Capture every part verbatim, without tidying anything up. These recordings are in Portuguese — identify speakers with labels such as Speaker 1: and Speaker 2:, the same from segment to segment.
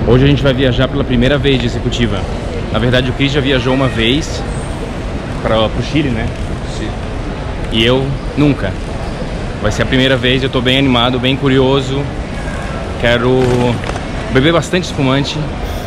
Speaker 1: Hoje a gente vai viajar pela primeira vez de executiva. Na verdade o Chris já viajou uma vez para o Chile, né?
Speaker 2: Sim.
Speaker 1: E eu nunca. Vai ser a primeira vez, eu tô bem animado, bem curioso. Quero beber bastante espumante.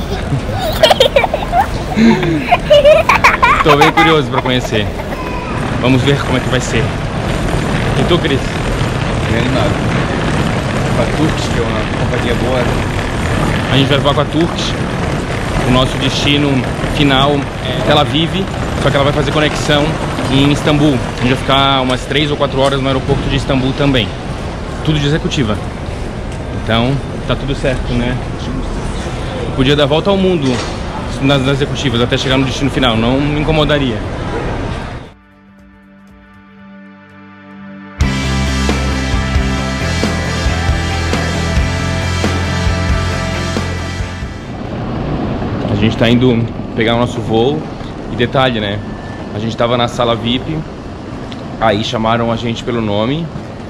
Speaker 1: Tô bem curioso para conhecer. Vamos ver como é que vai ser. E tu, Chris?
Speaker 2: Bem animado. Com a Turkish, que é uma companhia boa.
Speaker 1: A gente vai voar com a Turkish. O nosso destino final é Tel Aviv, só que ela vai fazer conexão em Istambul. A gente vai ficar umas três ou quatro horas no aeroporto de Istambul também. Tudo de executiva. Então, tá tudo certo, né? Eu podia dar a volta ao mundo nas, nas executivas até chegar no destino final, não me incomodaria. A gente tá indo pegar o nosso voo e detalhe, né? A gente tava na sala V I P, aí chamaram a gente pelo nome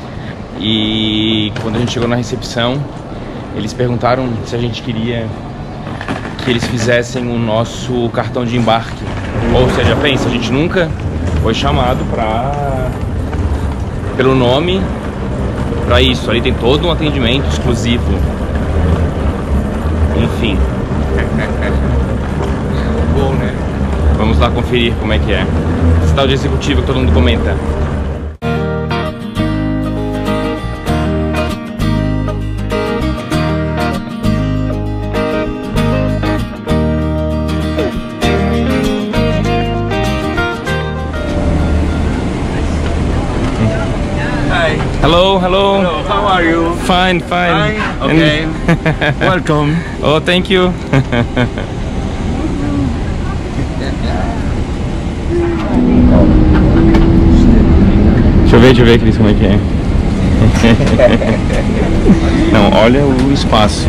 Speaker 1: e quando a gente chegou na recepção, eles perguntaram se a gente queria que eles fizessem o nosso cartão de embarque. Ou seja, pensa, a gente nunca foi chamado pra... pelo nome pra isso. Ali tem todo um atendimento exclusivo. Enfim.
Speaker 2: Bom, né?
Speaker 1: Vamos lá conferir como é que é. Esse tal de executivo que todo mundo comenta.
Speaker 2: Hi.
Speaker 1: Hello, hello.
Speaker 2: Hello, how are you?
Speaker 1: Fine, fine.
Speaker 2: Fine, okay.
Speaker 1: And...
Speaker 2: Welcome.
Speaker 1: Oh, thank you. Deixa eu ver, deixa eu ver, Cris, como é que é. Não, olha o espaço.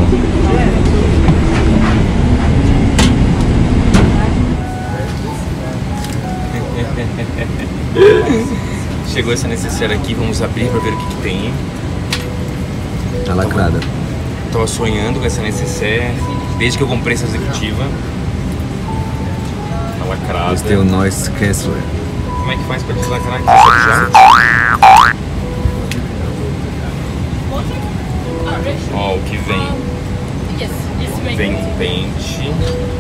Speaker 1: Chegou essa necessaire aqui, vamos abrir pra ver o que, que tem.
Speaker 2: Tá lacrada.
Speaker 1: Tava sonhando com essa necessaire desde que eu comprei essa executiva. Tá lacrada.
Speaker 2: Esse tem o Noise Kessler.
Speaker 1: Como é que faz pra deslacrar aqui? Ó, o que vem. Vem com pente.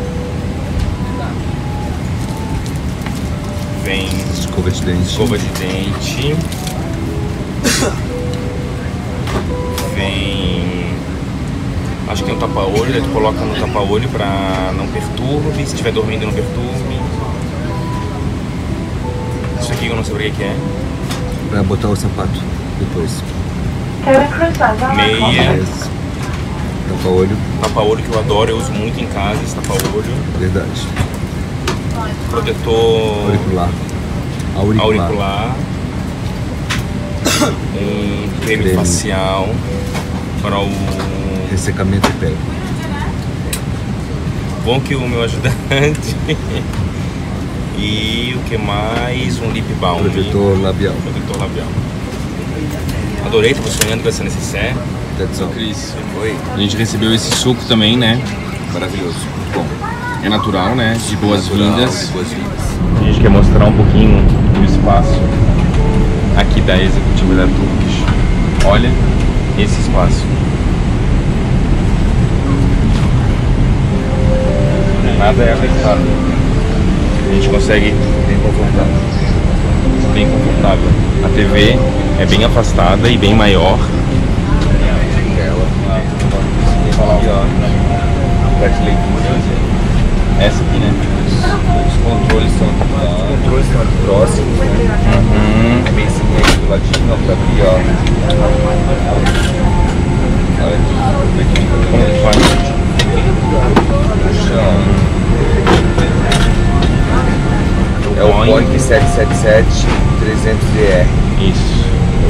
Speaker 1: Vem
Speaker 2: Escova de dente.
Speaker 1: escova de dente. Vem... acho que tem um tapa-olho, daí tu coloca no tapa-olho pra não perturbe. Se estiver dormindo, não perturbe. Isso aqui eu não sei o que é.
Speaker 2: Pra botar o sapato depois.
Speaker 1: Meia.
Speaker 2: Tapa-olho.
Speaker 1: Tapa-olho que eu adoro, eu uso muito em casa esse tapa-olho.
Speaker 2: Verdade.
Speaker 1: Protetor
Speaker 2: Auricular. Auricular.
Speaker 1: auricular. Um creme,
Speaker 2: Creme.
Speaker 1: facial para o...
Speaker 2: Ressecamento de pele.
Speaker 1: Bom que o meu ajudante. E o que mais? Um lip balm.
Speaker 2: Protetor labial.
Speaker 1: Protetor labial. Adorei, tava sonhando com essa necessaire.
Speaker 2: That's all.
Speaker 1: Cris,
Speaker 2: Oi.
Speaker 1: a gente recebeu esse suco também, né?
Speaker 2: Maravilhoso. Muito bom.
Speaker 1: É natural, né? De boas-vindas.
Speaker 2: Boas-vindas.
Speaker 1: A gente quer mostrar um pouquinho do espaço aqui da executiva da Turkish. Olha esse espaço. Nada é apertado. A gente consegue
Speaker 2: Bem confortável.
Speaker 1: bem confortável. A T V é bem afastada e bem maior.
Speaker 2: Aqui, ó. Parte de leitura.
Speaker 1: Essa aqui, né?
Speaker 2: Os controles são aqui, ó. Os controles são aqui próximos, né?
Speaker 1: Uhum.
Speaker 2: É bem assim, aqui do ladinho, ó, pra abrir, ó. Olha aqui, como é que fica
Speaker 1: Como que faz?
Speaker 2: É o Boeing sete sete sete trezentos E R.
Speaker 1: Isso.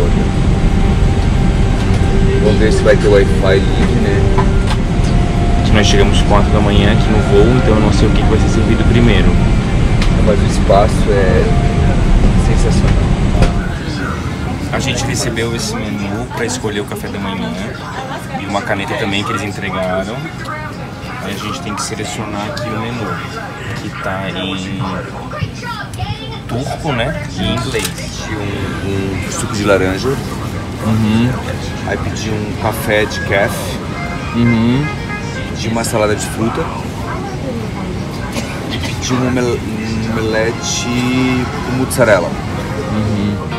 Speaker 2: Vamos ver se vai ter Wi-Fi livre, né?
Speaker 1: Que nós chegamos quatro da manhã aqui no voo, então eu não sei o que vai ser servido primeiro.
Speaker 2: Mas o espaço é sensacional.
Speaker 1: A gente recebeu esse menu para escolher o café da manhã e uma caneta também que eles entregaram. Aí a gente tem que selecionar aqui o menu, que tá em turco, né? E em inglês.
Speaker 2: Pedi um, um suco de laranja.
Speaker 1: Uhum.
Speaker 2: Aí pedi um café de café.
Speaker 1: Uhum.
Speaker 2: Pedi uma salada de fruta. E pedi um omel um omelete com mozzarella.
Speaker 1: Uhum.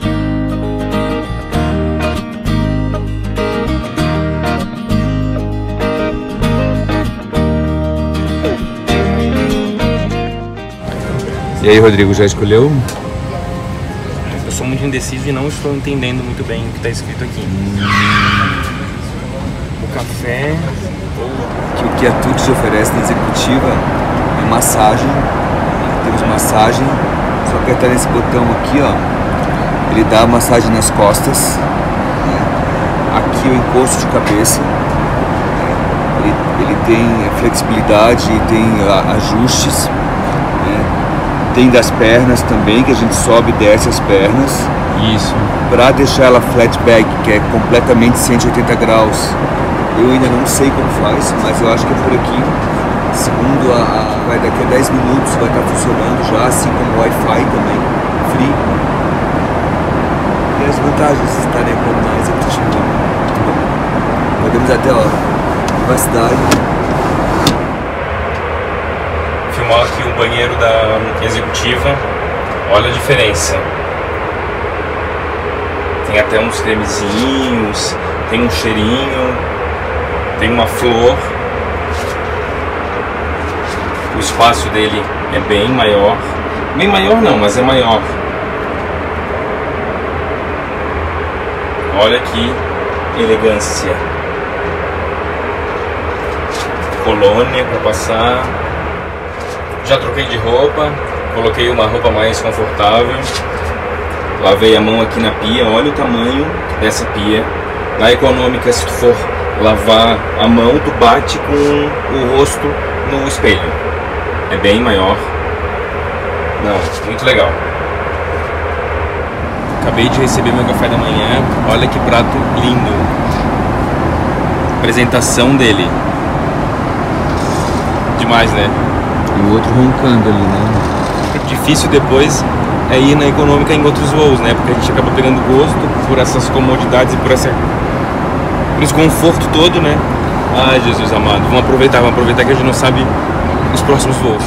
Speaker 2: E aí, Rodrigo, já escolheu?
Speaker 1: Eu sou muito indeciso e não estou entendendo muito bem o que está escrito aqui.
Speaker 2: Hum.
Speaker 1: O café...
Speaker 2: Que o que a Turks oferece na executiva é massagem. Temos massagem. Só apertar nesse botão aqui, ó. Ele dá massagem nas costas. Né? Aqui o encosto de cabeça. Ele, ele tem flexibilidade e tem ajustes. Né? Tem das pernas também, que a gente sobe e desce as pernas.
Speaker 1: Isso.
Speaker 2: Para deixar ela flat back, que é completamente cento e oitenta graus. Eu ainda não sei como faz, mas eu acho que é por aqui. Segundo a, a vai daqui a dez minutos vai estar funcionando já, assim como o Wi-Fi também, free. E as vantagens de estarem como na executiva. Podemos até, ó, privacidade.
Speaker 1: Filmar aqui o banheiro da executiva. Olha a diferença. Tem até uns cremezinhos, tem um cheirinho, tem uma flor. O espaço dele é bem maior. Bem maior não, mas é maior. Olha que elegância. Colônia para passar. Já troquei de roupa, coloquei uma roupa mais confortável. Lavei a mão aqui na pia, olha o tamanho dessa pia. Na econômica, se tu for lavar a mão, tu bate com o rosto no espelho. É bem maior. Não, muito legal. Acabei de receber meu café da manhã. Olha que prato lindo. Apresentação dele. Demais, né?
Speaker 2: E o outro roncando ali, né?
Speaker 1: Difícil depois é ir na econômica em outros voos, né? Porque a gente acaba pegando gosto por essas comodidades e por, essa, por esse conforto todo, né? Ai, Jesus amado. Vamos aproveitar, vamos aproveitar que a gente não sabe os próximos voos.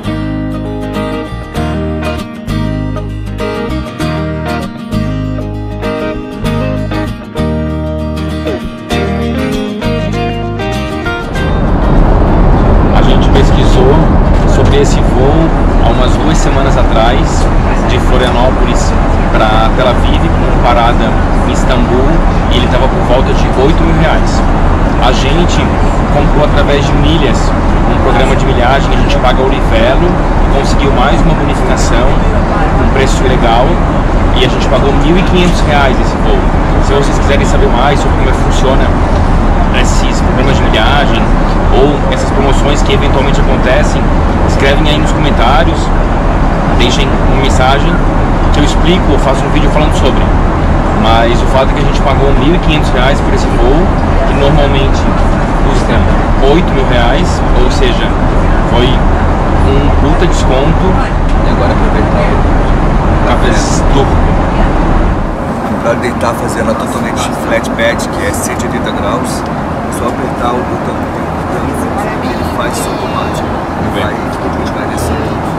Speaker 1: Sobre esse voo há umas duas semanas atrás, de Florianópolis para Tel Aviv, com parada em Istambul, e ele estava por volta de oito mil reais. A gente comprou através de milhas, um programa de milhagem, a gente paga o Livelo, conseguiu mais uma bonificação, um preço legal, e a gente pagou mil e quinhentos reais esse voo. Se vocês quiserem saber mais sobre como é que funciona esses programas de milhagem ou essas promoções que eventualmente acontecem, escrevem aí nos comentários, deixem uma mensagem que eu explico ou faço um vídeo falando sobre. Mas o fato é que a gente pagou mil e quinhentos reais por esse voo, que normalmente custa oito mil reais, ou seja, foi um puta desconto.
Speaker 2: E agora aproveitar o
Speaker 1: café turco.
Speaker 2: Para deitar, fazer ela totalmente flat bed, que é cento e oitenta graus, é só apertar o botão que tem o botão e ele faz isso automático. Vai, a gente vai descer.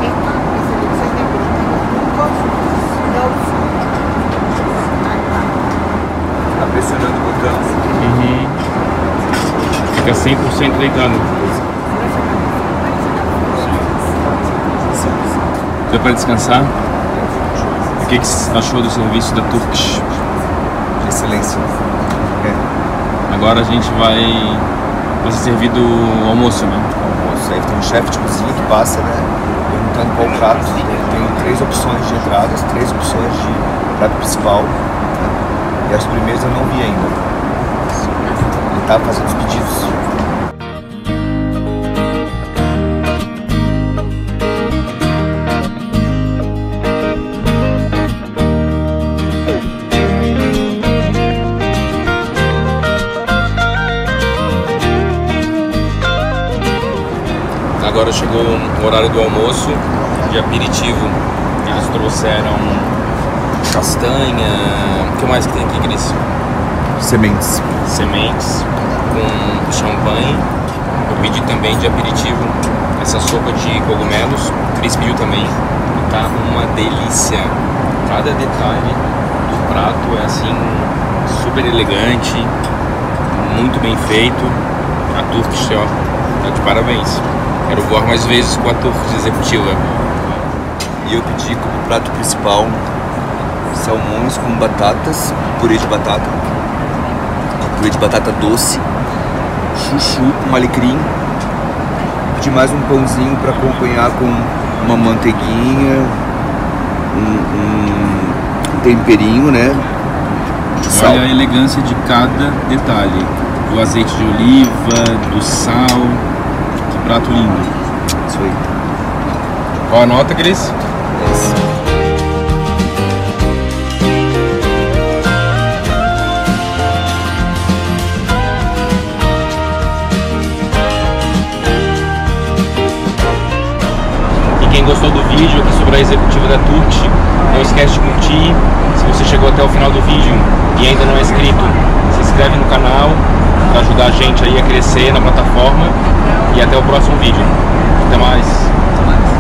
Speaker 2: Tá pressionando o botão.
Speaker 1: Uhum. Fica cem por cento deitado. Deu para descansar? O que, que você achou do serviço da Turkish?
Speaker 2: Excelência. É.
Speaker 1: Agora a gente vai, vai ser servido o almoço, né?
Speaker 2: Almoço. Aí tem um chefe de cozinha que passa, né? Perguntando qual prato. Tem três opções de entradas, três opções de prato principal. Né? E as primeiras eu não vi ainda. Ele tá fazendo os pedidos.
Speaker 1: agora chegou o horário do almoço, de aperitivo. Eles trouxeram castanha, o que mais que tem aqui, Cris?
Speaker 2: Sementes.
Speaker 1: Sementes com champanhe. Eu pedi também de aperitivo essa sopa de cogumelos. O Cris pediu também. Tá uma delícia. Cada detalhe do prato é assim super elegante, muito bem feito. A Turkish, ó, tá de parabéns. Quero voar mais vezes com a Turkish executiva.
Speaker 2: E eu pedi como prato principal salmões com batatas, purê de batata, purê de batata doce, chuchu com alecrim. Pedi mais um pãozinho para acompanhar com uma manteiguinha, um, um temperinho, né? De sal.
Speaker 1: Olha a elegância de cada detalhe. Do azeite de oliva, do sal. Que prato lindo.
Speaker 2: Isso aí.
Speaker 1: Qual a nota, Cris?
Speaker 2: Esse.
Speaker 1: Quem gostou do vídeo aqui sobre a executiva da Turkish, não esquece de curtir. Se você chegou até o final do vídeo e ainda não é inscrito, se inscreve no canal para ajudar a gente aí a crescer na plataforma. E até o próximo vídeo. Até mais.
Speaker 2: Até mais.